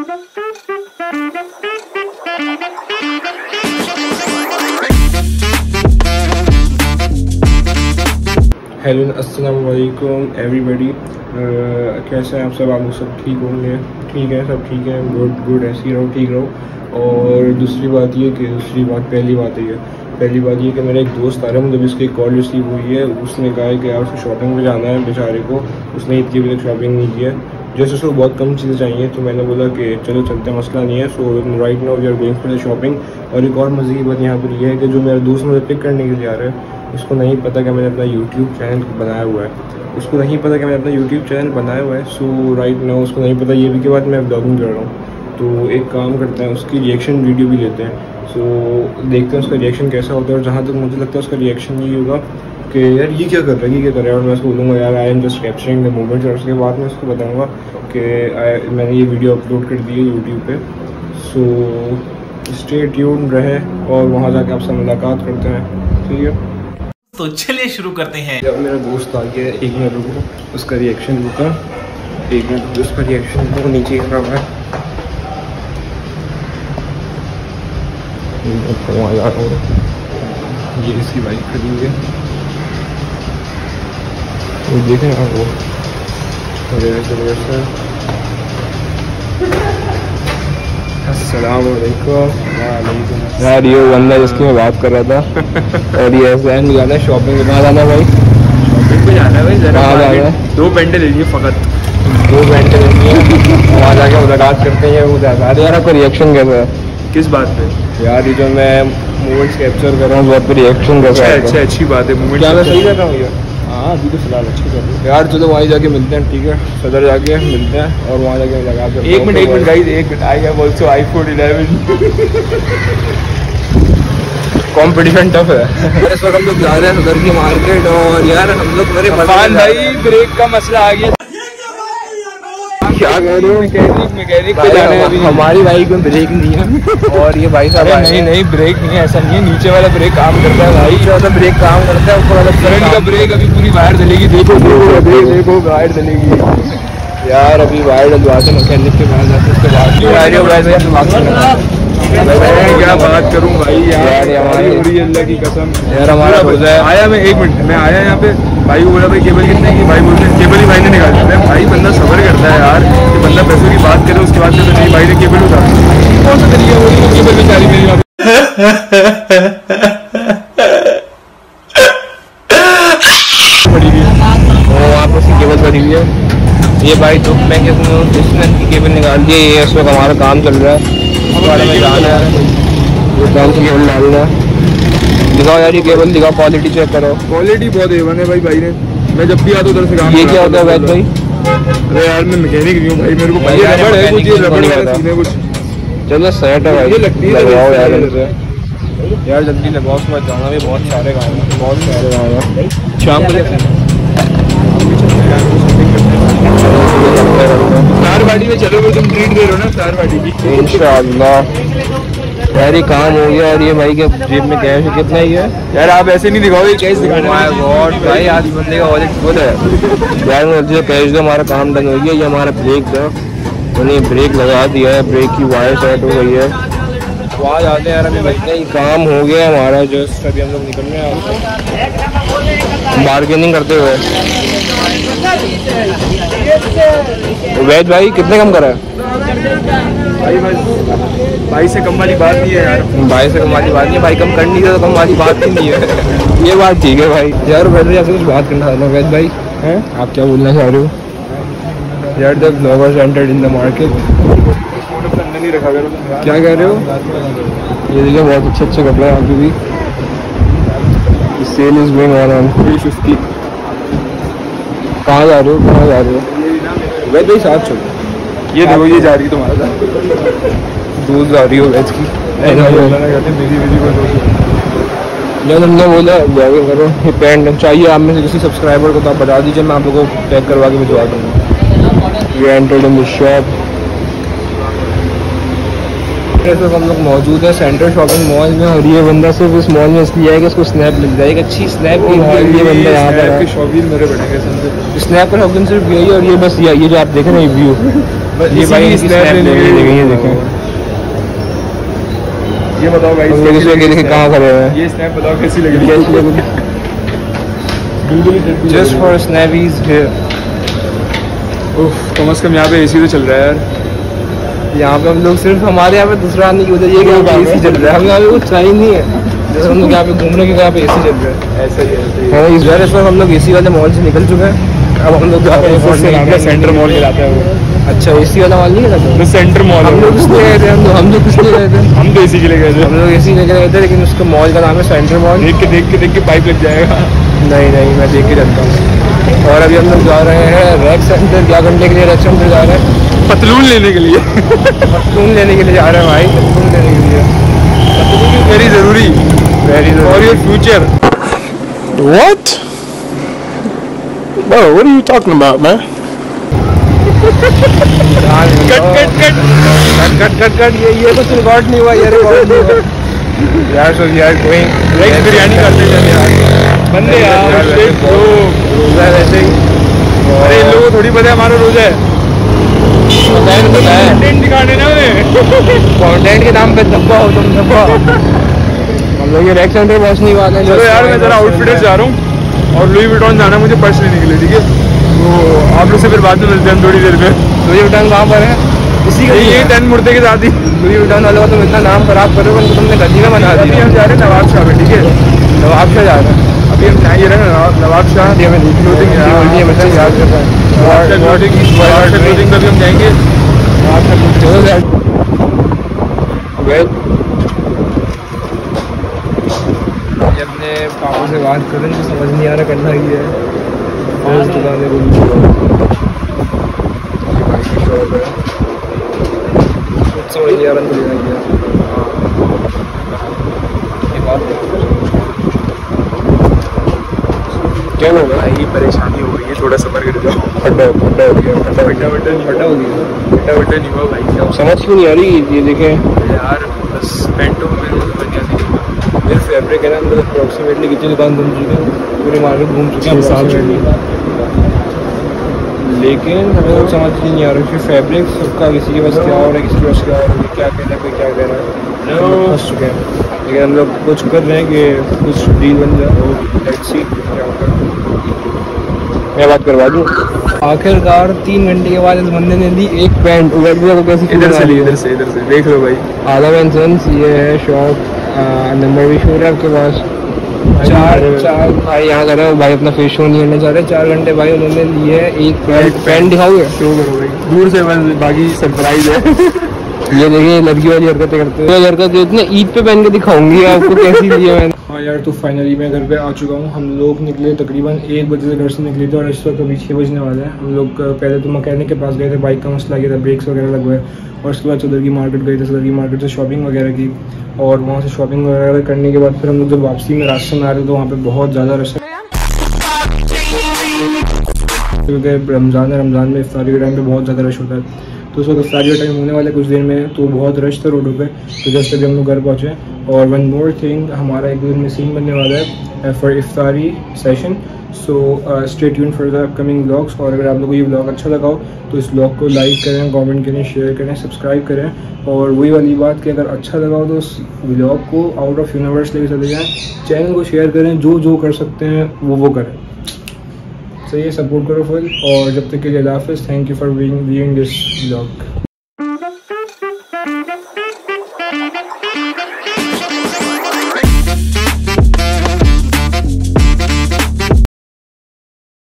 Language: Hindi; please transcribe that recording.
हेलो अस्सलाम वालेकुम एवरीबॉडी, कैसे हैं आप सब? आप लोग सब ठीक होंगे? ठीक है, सब ठीक है, गुड ऐसे ही रहो, ठीक रहो। और दूसरी बात पहली बात ये कि मेरा एक दोस्त आ रहा है, मतलब इसकी कॉल रिसीव हुई है। उसने कहा है कि यार उसको शॉपिंग पे जाना है बेचारे को, उसने इतनी अभी तक शॉपिंग नहीं की है। जैसे उसको बहुत कम चीज़ें चाहिए, तो मैंने बोला कि चलो चलते हैं, मसला नहीं है। So right now we are going for the shopping. और एक और मज़े की बात यहाँ पर यह है कि जो मेरा दोस्त मुझे पिक करने के लिए आ रहा है, इसको नहीं पता कि मैंने अपना यूट्यूब चैनल बनाया हुआ है। सो राइट नाउ उसको नहीं पता ये भी के बाद मैं ब्लॉगिंग कर रहा हूँ। तो एक काम करते हैं, उसकी रिएक्शन वीडियो भी लेते हैं। सो देखते हैं उसका रिएक्शन कैसा होता है। और जहाँ तक मुझे लगता है उसका रिएक्शन ये होगा कि यार ये क्या कर रहा है, और मैं उसको बोलूँगा यार I am just capturing the moments. और उसके बाद मैं उसको बताऊँगा कि मैंने ये वीडियो अपलोड कर दी है यूट्यूब पे। सो स्टे ट्यून्ड रहे और वहाँ जाके आपसे मुलाकात करते हैं, ठीक है? तो चलिए शुरू करते हैं। जब मेरा दोस्त आ गया, एक मिनट रुको, उसका रिएक्शन रुका, एक मिनट, उसका रिएक्शन रुको, नीचे खड़ा हुआ है। ये इसकी बाइक खड़ी हुई है, वो देखें आप, वो अस्सलाम वालेकुम। यार ये बंदा जिसकी मैं बात कर रहा था और ये ऐसा है, जाना है शॉपिंग पे। कहाँ जाना है भाई? शॉपिंग पे जाना है भाई, जरा 2 पेंटे लेनी है, फ़कत 2 घंटे लेनी है। वहाँ जाके मुलाकात करते हैं। वो अरे यार आपका रिएक्शन कैसा है? किस बात पे? यार ये जो मैं मोमेंट्स कैप्चर कर रहा हूँ, बहुत रिएक्शन कैसा है? अच्छा, अच्छी बात है। मोमेंट क्या मैं सही कर रहा हूँ ये? हाँ, अभी तो फिलहाल अच्छी कर रही है यार। चलो वहीं जाके मिलते हैं, ठीक है? सदर जाके मिलते हैं और वहाँ जाके मुलाकात करते हैं। एक मिनट गाइस, एक minute. I have also iPhone 11। Competition tough है। इस वक्त हम लोग जा रहे हैं सदर की मार्केट, और यार हम लोग मेरे भाई ब्रेक का मसला आ गया। क्या कह रहे हो? मैकेनिक पे जाने हैं। हमारी बाइक में ब्रेक नहीं है और ये भाई साहब नहीं ब्रेक नहीं है, ऐसा नहीं है। नीचे वाला ब्रेक काम करता है भाई, जो वाला ब्रेक काम करता है, ऊपर वाला फ्रंट का ब्रेक अभी पूरी वायर डलेगी। देखो वायर डलेगी यार। अभी वायर डलवाते मैकेनिक के पास जाते, उसके बाद क्या बात करूं भाई यार, हमारी अल्लाह की कसम यार। हमारा आया, मैं 1 मिनट में आया यहाँ पे। भाई को बोला भाई केबल कितने की? भाई बोलते हैं केबल ही भाई ने निकाल देते हैं। भाई बंदा सब्र करता है यार कि बंदा पैसों की बात करे, उसके बाद तो नहीं, भाई ने केबल उतारा। कौन सा तरीका वो केबल बेचारी मेरी पड़ी हुई है, वहाँ पर उसकी केबल पड़ी हुई है। ये भाई दुख में कि की केबल निकाल दी है। ये इस वक्त हमारा काम चल रहा है, में जाना है, वो काम से केबल डालना है। दिखाओ यार ये केबल, दिखाओ, क्वालिटी चेक करो। क्वालिटी बहुत एवन है भाई। भाई ने, मैं जब भी आता उधर से काम। ये क्या होता है वैद भाई? अरे यार मैं मैकेनिक नहीं हूँ भाई, मेरे को रबड़ है कुछ, ये रबड़ वाला सीन है कुछ। चलो सेट है भाई, ये लगती है लगाओ यार यार जल्दी लगाओ, उसके बाद जाना भी। बहुत सारे काम है शाम को। सारवाड़ी में चलोगे तुम, ट्रीट दे रहे हो ना सारवाड़ी की, इंशाअल्लाह। यार ये काम हो गया। और ये भाई के जेब में कैश कितना ही है यार? आप ऐसे नहीं दिखाओगे, कैश दिखाना है भाई। आज बंदे का वॉलेट फुल है यार। मुझे कैश दो, हमारा काम डन हो गया। ये हमारा ब्रेक था, उन्हें ब्रेक लगा दिया है, ब्रेक की वायर सेट हो गई है। वहाँ जाते हैं यार, अभी भाई काम हो गया हमारा। जस्ट अभी हम लोग निकल रहे हैं बार्गेनिंग करते हुए। वैद भाई कितने कम करा है? भाई बस भाई से कम वाली बात नहीं है यार। भाई से कम वाली बात नहीं है भाई, कम करनी है तो कम वाली बात ही नहीं है। ये बात ठीक है भाई। यार वैद भाई आपसे कुछ बात करना था। वैद भाई हैं, आप क्या बोलना चाह रहे हो? यार the bloggers entered in the market. नहीं रखा करो। क्या कह रहे हो? ये देखिए बहुत अच्छे अच्छे कपड़े हैं यहाँ पे भी। Sale is going on 350। कहाँ जा रहे हो? वैद भाई साथ चलो। ये देखो, ये जा रही तुम्हारे साथ, दूध जा रही हो वैद की। जब हमने बोला ब्लॉगिंग करो, ये पैंट चाहिए आप में से किसी सब्सक्राइबर को, तो आप बता दीजिए, मैं आप लोगों को पैक करवा के भिजवा दूँगा। We entered in the shop. Centre से हम लोग मौजूद है सेंट्रल शॉपिंग मॉल में, और ये बंदा सिर्फ इस मॉल में इसलिए है कि उसको स्नैप मिल जाए, एक अच्छी स्नैप की ये बंदा यहाँ पर है। शौकीन मेरे बनेंगे स्नैप पर शौकीन सिर्फ यही, और ये बस ये जो आप देख रहे हैं व्यू, ये भाई स्नैप ये देखें। ये बताओ भाई देखे कहाँ खड़े हैं, ये स्नैप बताओ कैसी लग रही है? Just for snappies here. कम से कम यहाँ पे एसी तो चल रहा है यार। यहाँ पे हम लोग सिर्फ हमारे यहाँ पे दूसरा आने की वजह ये कि यहाँ पे एसी चल रहा है, हम यहाँ पे कुछ चाहिए नहीं है, जैसे हम लोग यहाँ पे घूमने के यहाँ पे एसी चल रहा है। ऐसा ही है इस बार हम लोग एसी वाले मॉल से निकल चुके हैं, अब हम लोग जा रहे हैं सेंटर मॉल के जाते हैं वो। अच्छा एसी वाला मॉल नहीं है सेंटर मॉल हम लोग किस लिए गए थे, हम लोग किस लिए गए थे? हम तो एसी के लिए गए थे। हम लोग एसी लेके गए थे, लेकिन उसका मॉल का नाम है सेंटर मॉल। देख के पाइप लग जाएगा। नहीं मैं देख के चलता हूँ। और अभी हम लोग जा रहे हैं रैक सेंटर, क्या करने के लिए रैक सेंटर जा रहे हैं? पतलून लेने के लिए। पतलून लेने के लिए जा रहे हैं भाई, पतलून लेने के लिए। पतलून वेरी जरूरी for your future. What? Bro, what are you talking about, man? Cut ये कुछ रिकॉर्ड नहीं हुआ, ये रिकॉर्ड नहीं हुआ यार। सो यार कोई बिरयानी करते हैं यार बंदे यार रोजा वैसे ही। अरे इन लोगों को थोड़ी पता है हमारा रोजा है, कंटेंट दिखाने ना उन्हें। कंटेंट के नाम पे धब्बा हो तुम धब्बा। हम लोग ये रैक सेंटर बस नहीं वाले। चलो यार मैं जरा आउटफिट जा रहा हूँ और लुई विटॉन जाना, मुझे पर्स लेने के लिए, ठीक है? तो आप लोग से फिर बाद में मिलते हैं थोड़ी देर में। लुई विटॉन कहाँ पर है? इसी का ये 10 मुर्दे के साथ ही। लुई विटॉन वालों का तुम इतना नाम खराब करो, उनको तुमने गली में बना दिया। हम जा रहे हैं नवाब शाह में, ठीक है? नवाब शाह जा रहे हैं अभी हम ये रहे नवाब शाह क्लोथिंग में भी हम जाएंगे। अपने पापा से बात करें तो समझ नहीं आ रहा करना ही है। उस दुकान समझ नहीं आ रहा क्या होगा भाई, परेशानी हो गई है, थोड़ा सफर कर जाओ। फटा हो गया, फटा नहीं हुआ भाई। क्या समझ क्यों नहीं आ रही? ये देखें यार बस पेंटो में मेरे फैब्रिक है ना, मतलब अप्रॉक्सीमेटली कितनी दुकान घूम चुके हैं, पूरी मार्केट घूम चुके हैं लेकिन हमें लोग समझ ही नहीं आ रहा कि फैब्रिक सबका किसी के पास क्या हो रहा है, किसी के पास क्या हो रहा है, क्या कहना है, कोई क्या कह रहा है, फंस चुके हैं। लेकिन हम लोग कुछ कर रहे हैं कि कुछ डील बन जाए और लेट्स सी क्या होता है। मैं बात करवा दूँ। आखिरकार 3 घंटे के बाद इस बंदे ने ली एक पैंट। इधर से देख लो भाई। आदम एंड सन्स ये है शॉप, नंबर भी शो है आपके पास। चार भाई यहाँ कर रहे हो भाई, अपना फेस शो नहीं करना चाह रहे। 4 घंटे भाई उन्होंने लिए है एक पैंट दिखाओगे? शो करो भाई दूर से, बस बाकी सरप्राइज है। ये देखिए लड़की वाली हरकतें करते हैं, हरकत इतने ईद पे पहन के दिखाऊंगी आपको कैसी ली है मैंने। हाँ यार तो फाइनली मैं घर पे आ चुका हूँ। हम लोग निकले तकरीबन 1 बजे से घर से निकले थे और इस वक्त अभी 6 बजने वाला है। हम लोग पहले तो मैकेनिक के पास गए थे, बाइक का मसला गया था, ब्रेक्स वगैरह लगवाए, और उसके बाद सदर की मार्केट गए थे, सदर की मार्केट से शॉपिंग वगैरह की, और वहाँ से शॉपिंग वगैरह करने के बाद फिर हम लोग जब वापसी में रास्ते में आ रहे थे तो वहाँ पर बहुत ज़्यादा रश है, क्योंकि रमज़ान है, रमज़ान में इफ्तारी के टाइम पे बहुत ज़्यादा रश होता है। तो उस वक्त इफ्तारी का टाइम होने वाला है कुछ देर में, तो बहुत रश था रोडों पे। तो जस्ट अभी हम लोग घर पहुँचे। और वन मोर थिंग, हमारा एक दिन में सीन बनने वाला है फॉर इफ्तारी session. So stay tune for the upcoming vlogs. और अगर आप लोगों को ये व्लॉग अच्छा लगा हो तो इस व्लॉग को लाइक करें, कमेंट करें, शेयर करें, सब्सक्राइब करें। और वही वाली बात कि अगर अच्छा लगा हो तो उस व्लॉग को आउट ऑफ यूनिवर्स लेके चले जाएँ, चैनल को शेयर करें, जो कर सकते हैं वो करें। सही है, सपोर्ट करो फुल। और जब तक के लिए अल्लाह हाफ़िज़। Thank you for viewing this vlog.